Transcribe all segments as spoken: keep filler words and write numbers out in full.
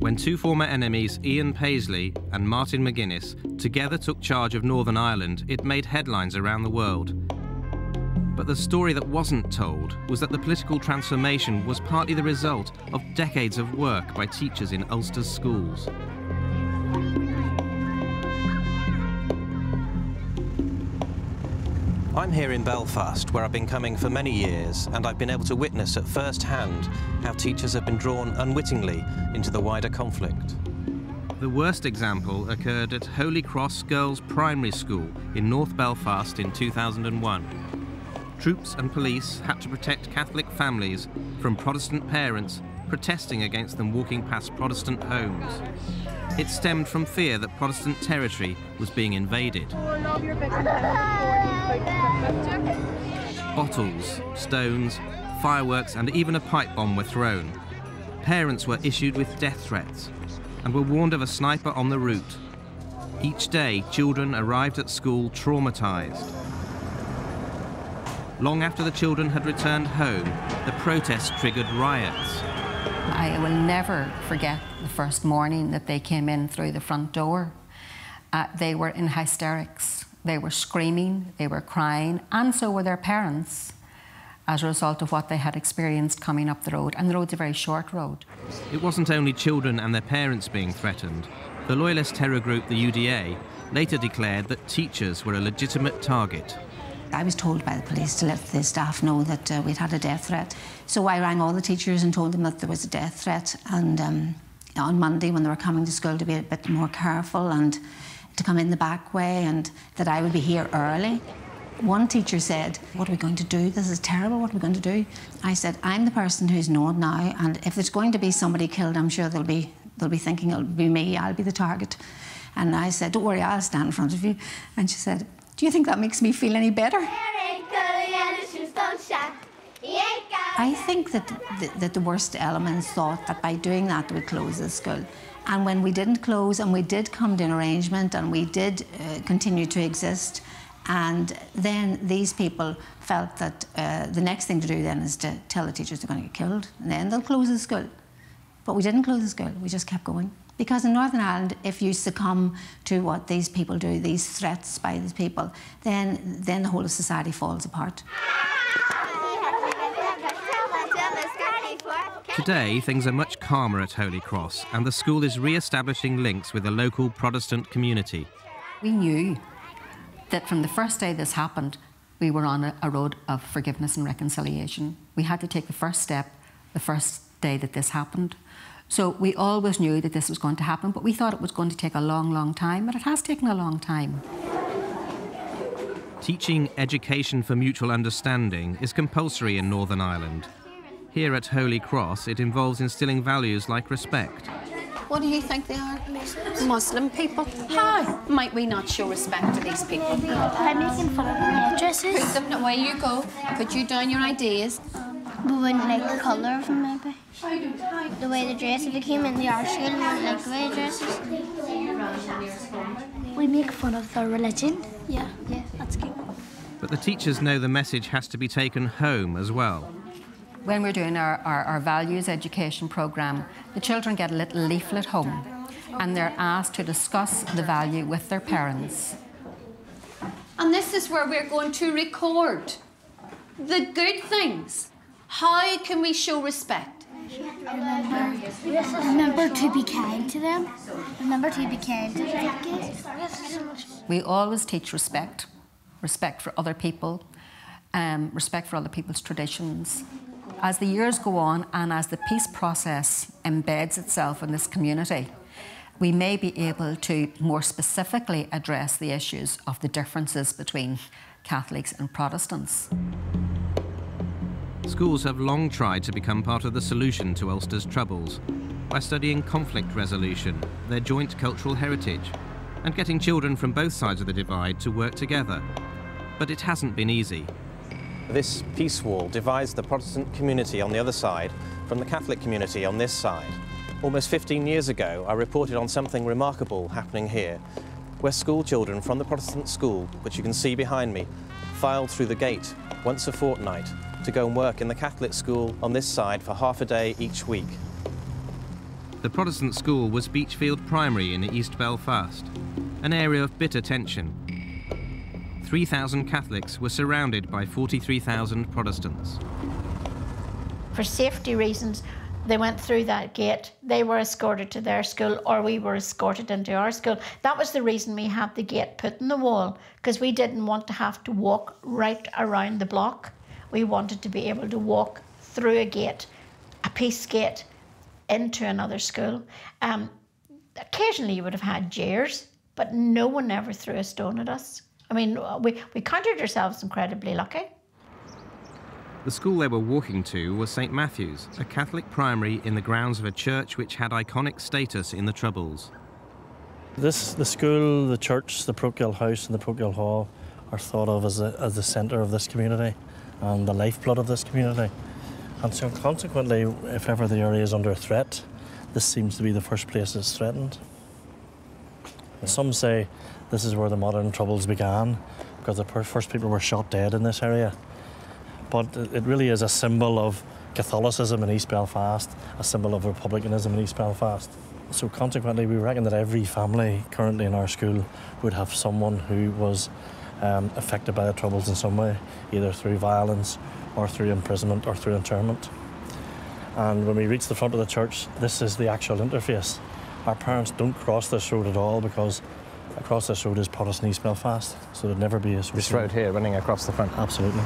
when two former enemies, Ian Paisley and Martin McGuinness, together took charge of Northern Ireland, it made headlines around the world. But the story that wasn't told was that the political transformation was partly the result of decades of work by teachers in Ulster's schools. I'm here in Belfast, where I've been coming for many years, and I've been able to witness at first hand how teachers have been drawn unwittingly into the wider conflict. The worst example occurred at Holy Cross Girls' Primary School in North Belfast in two thousand one. Troops and police had to protect Catholic families from Protestant parents protesting against them walking past Protestant homes. It stemmed from fear that Protestant territory was being invaded. Bottles, stones, fireworks and even a pipe bomb were thrown. Parents were issued with death threats and were warned of a sniper on the route. Each day, children arrived at school traumatized. Long after the children had returned home, the protests triggered riots. I will never forget the first morning that they came in through the front door. Uh, they were in hysterics. They were screaming, they were crying, and so were their parents as a result of what they had experienced coming up the road. And the road's a very short road. It wasn't only children and their parents being threatened. The loyalist terror group, the U D A, later declared that teachers were a legitimate target. I was told by the police to let the staff know that uh, we'd had a death threat. So I rang all the teachers and told them that there was a death threat. And um, on Monday, when they were coming to school, to be a bit more careful and to come in the back way, and that I would be here early. One teacher said, "What are we going to do? This is terrible, what are we going to do?" I said, "I'm the person who's known now, and if there's going to be somebody killed, I'm sure they'll be, they'll be thinking it'll be me, I'll be the target." And I said, "Don't worry, I'll stand in front of you." And she said, "Do you think that makes me feel any better?" I think that the, that the worst elements thought that by doing that they would close the school. And when we didn't close, and we did come to an arrangement, and we did uh, continue to exist, and then these people felt that uh, the next thing to do then is to tell the teachers they're going to get killed, and then they'll close the school. But we didn't close the school, we just kept going. Because in Northern Ireland, if you succumb to what these people do, these threats by these people, then, then the whole of society falls apart. Today, things are much calmer at Holy Cross, and the school is re-establishing links with the local Protestant community. We knew that from the first day this happened, we were on a, a road of forgiveness and reconciliation. We had to take the first step the first day that this happened. So we always knew that this was going to happen, but we thought it was going to take a long, long time, but it has taken a long time. Teaching education for mutual understanding is compulsory in Northern Ireland. Here at Holy Cross, it involves instilling values like respect. What do you think they are? Muslim people. How might we not show respect to these people? By making fun of their headdresses. Put them away you go. Put you down your ideas. We wouldn't like the colour of them, maybe. The way they dress. If they came in the art school, we wouldn't like the way they dresses. We make fun of their religion. Yeah, yeah, that's good. But the teachers know the message has to be taken home as well. When we're doing our, our, our values education programme, the children get a little leaflet home and they're asked to discuss the value with their parents. And this is where we're going to record the good things. How can we show respect? Remember, remember to be kind to them. Remember to be kind to them. We always teach respect, respect for other people, um, respect for other people's traditions. As the years go on and as the peace process embeds itself in this community, we may be able to more specifically address the issues of the differences between Catholics and Protestants. Schools have long tried to become part of the solution to Ulster's troubles by studying conflict resolution, their joint cultural heritage, and getting children from both sides of the divide to work together. But it hasn't been easy. This peace wall divides the Protestant community on the other side from the Catholic community on this side. Almost fifteen years ago, I reported on something remarkable happening here, where school children from the Protestant school, which you can see behind me, filed through the gate once a fortnight to go and work in the Catholic school on this side for half a day each week. The Protestant school was Beachfield Primary in East Belfast, an area of bitter tension. three thousand Catholics were surrounded by forty-three thousand Protestants. For safety reasons, they went through that gate. They were escorted to their school, or we were escorted into our school. That was the reason we had the gate put in the wall, because we didn't want to have to walk right around the block. We wanted to be able to walk through a gate, a peace gate, into another school. Um, occasionally you would have had jeers, but no one ever threw a stone at us. I mean, we, we counted ourselves incredibly lucky. The school they were walking to was Saint Matthew's, a Catholic primary in the grounds of a church which had iconic status in the Troubles. This, the school, the church, the parochial house and the parochial hall are thought of as, a, as the centre of this community and the lifeblood of this community. And so consequently, if ever the area is under threat, this seems to be the first place it's threatened. And some say this is where the modern Troubles began, because the first people were shot dead in this area. But it really is a symbol of Catholicism in East Belfast, a symbol of republicanism in East Belfast. So consequently, we reckon that every family currently in our school would have someone who was um, affected by the Troubles in some way, either through violence or through imprisonment or through internment. And when we reach the front of the church, this is the actual interface. Our parents don't cross this road at all, because across this road is Protestant East Belfast, so there'd never be a... This road here running across the front? Absolutely.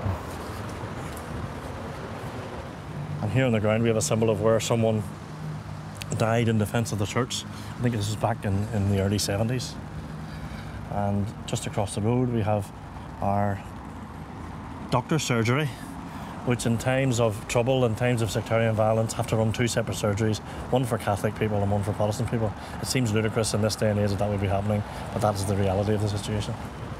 And here on the ground we have a symbol of where someone died in defence of the church. I think this is back in, in the early seventies. And just across the road we have our doctor's surgery, which in times of trouble, in times of sectarian violence, have to run two separate surgeries, one for Catholic people and one for Protestant people. It seems ludicrous in this day and age that that would be happening, but that is the reality of the situation.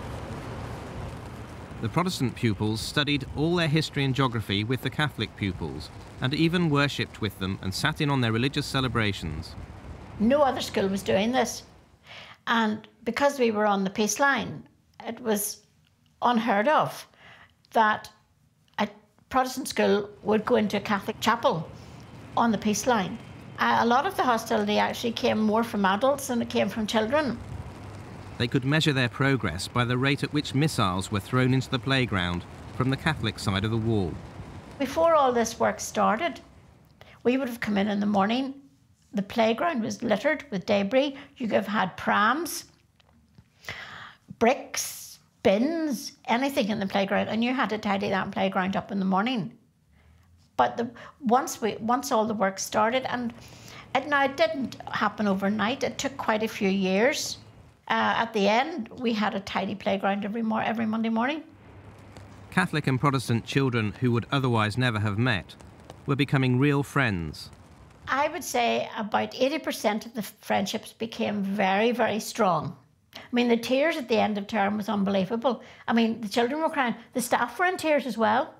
The Protestant pupils studied all their history and geography with the Catholic pupils, and even worshipped with them and sat in on their religious celebrations. No other school was doing this. And because we were on the peace line, it was unheard of that a Protestant school would go into a Catholic chapel on the peace line. Uh, a lot of the hostility actually came more from adults than it came from children. They could measure their progress by the rate at which missiles were thrown into the playground from the Catholic side of the wall. Before all this work started, we would have come in in the morning. The playground was littered with debris. You could have had prams, bricks, bins, anything in the playground, and you had to tidy that playground up in the morning. But the, once we, once all the work started, and it, now it didn't happen overnight. It took quite a few years. Uh, at the end, we had a tidy playground every mor every Monday morning. Catholic and Protestant children who would otherwise never have met were becoming real friends. I would say about eighty percent of the friendships became very, very strong. I mean, the tears at the end of term was unbelievable. I mean, the children were crying. The staff were in tears as well.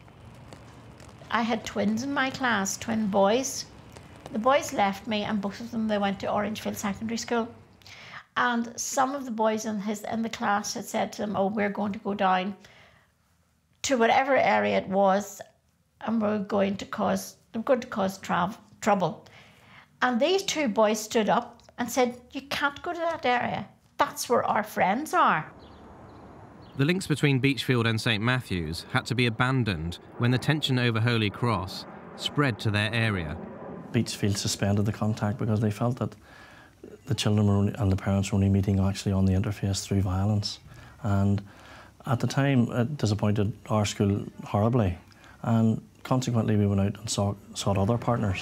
I had twins in my class, twin boys. The boys left me, and both of them, they went to Orangefield Secondary School. And some of the boys in, his, in the class had said to them, oh, we're going to go down to whatever area it was, and we're going to cause, we're going to cause trav trouble. And these two boys stood up and said, you can't go to that area. That's where our friends are. The links between Beachfield and Saint Matthew's had to be abandoned when the tension over Holy Cross spread to their area. Beachfield suspended the contact because they felt that the children were only, and the parents were only meeting actually on the interface through violence. And at the time, it disappointed our school horribly. And consequently, we went out and sought, sought other partners.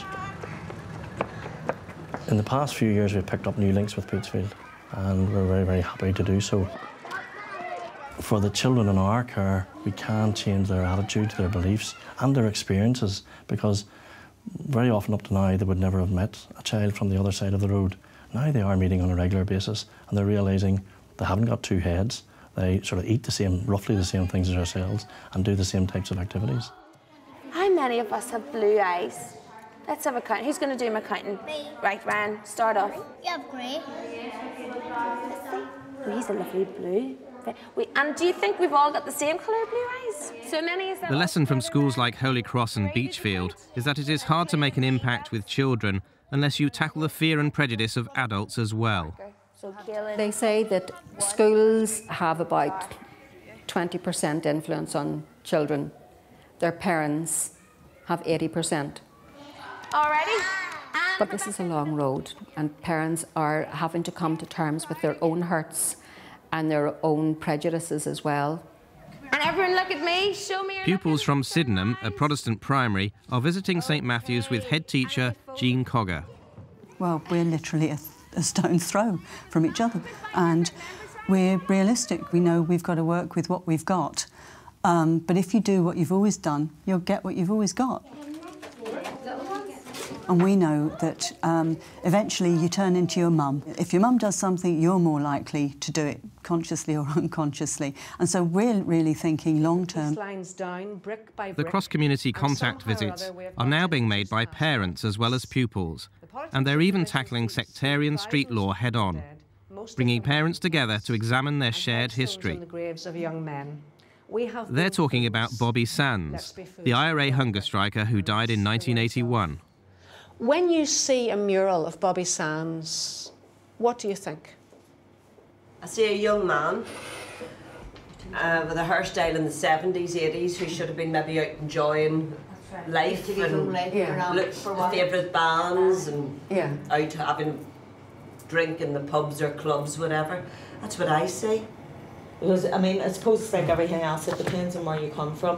In the past few years, we've picked up new links with Beachfield, and we're very, very happy to do so. For the children in our care, we can change their attitude, their beliefs, and their experiences, because very often up to now, they would never have met a child from the other side of the road. Now they are meeting on a regular basis, and they're realising they haven't got two heads. They sort of eat the same, roughly the same things as ourselves, and do the same types of activities. How many of us have blue eyes? Let's have a count. Who's going to do my counting? Me. Right, Ryan, start off. You have grey. Let's see. Oh, he's a lovely blue. We, and do you think we've all got the same colour blue eyes? So many is there? The lesson from schools like Holy Cross and Beachfield is that it is hard to make an impact with children unless you tackle the fear and prejudice of adults as well. They say that schools have about twenty percent influence on children. Their parents have eighty percent. Alrighty. But this is a long road, and parents are having to come to terms with their own hurts and their own prejudices as well. And everyone look at me, show me your Pupils from Sydenham, a Protestant primary, are visiting St Matthew's with head teacher Jean Cogger. Well, we're literally a, a stone's throw from each other, and we're realistic. We know we've got to work with what we've got. Um, but if you do what you've always done, you'll get what you've always got. And we know that um, eventually you turn into your mum. If your mum does something, you're more likely to do it consciously or unconsciously. And so we're really thinking long-term. The cross-community contact visits are now being made by parents as well as pupils. And they're even tackling sectarian street law head-on, bringing parents together to examine their shared history. They're talking about Bobby Sands, the I R A hunger striker who died in nineteen eighty-one. When you see a mural of Bobby Sands, what do you think? I see a young man uh, with a hairstyle in the seventies, eighties, who should have been maybe out enjoying life and yeah. look for favourite bands and yeah. out having a drink in the pubs or clubs, whatever. That's what I see. Because, I mean, I suppose it's like everything else, it depends on where you come from.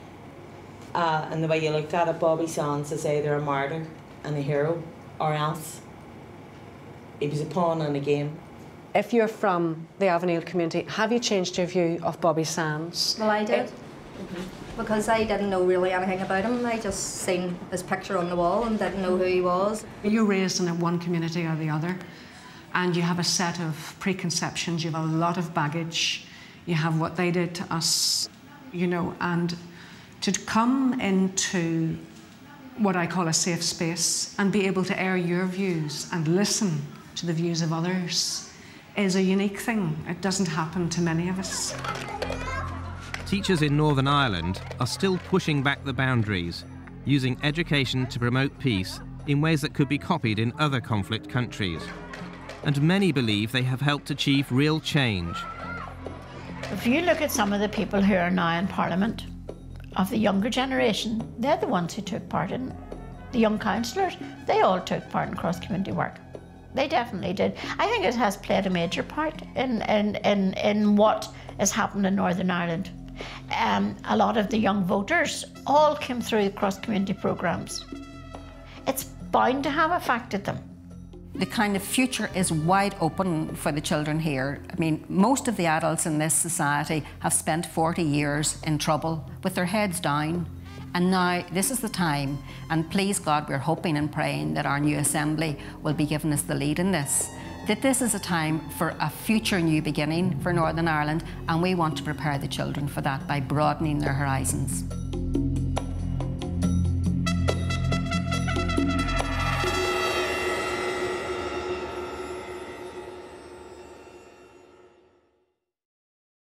Uh, and the way you looked at it, Bobby Sands is either a martyr and a hero, or else he was a pawn in a game. If you're from the Avonale community, have you changed your view of Bobby Sands? Well, I did. Mm-hmm. Because I didn't know really anything about him. I just seen his picture on the wall and didn't know who he was. You're raised in one community or the other, and you have a set of preconceptions, you have a lot of baggage, you have what they did to us, you know, and to come into what I call a safe space and be able to air your views and listen to the views of others is a unique thing. It doesn't happen to many of us. Teachers in Northern Ireland are still pushing back the boundaries, using education to promote peace in ways that could be copied in other conflict countries. And many believe they have helped achieve real change. If you look at some of the people who are now in Parliament, of the younger generation, they're the ones who took part in it. The young councillors, they all took part in cross-community work. They definitely did. I think it has played a major part in, in, in, in what has happened in Northern Ireland. Um, a lot of the young voters all came through cross-community programmes. It's bound to have affected them. The kind of future is wide open for the children here. I mean, most of the adults in this society have spent forty years in trouble with their heads down. And now this is the time, and please God, we're hoping and praying that our new assembly will be giving us the lead in this. That this is a time for a future new beginning for Northern Ireland, and we want to prepare the children for that by broadening their horizons.